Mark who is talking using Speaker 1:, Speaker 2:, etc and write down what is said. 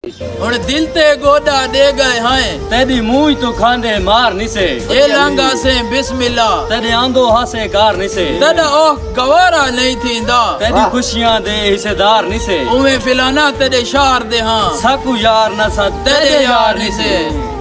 Speaker 1: हुन दिल ते गोदा दे गए हैं
Speaker 2: तेरी मुंह तू खांदे मार निसे
Speaker 1: ए लंगा से बिस्मिल्लाह
Speaker 2: तेरे आंदो हासे कार निसे
Speaker 1: तदा ओह गवारा नहीं थींदा
Speaker 2: तेरी खुशियां दे हिस्सेदार निसे
Speaker 1: उमे फिलाना तेरे शार दे हां
Speaker 2: साकू यार ना सा
Speaker 1: तेरे यार निसे।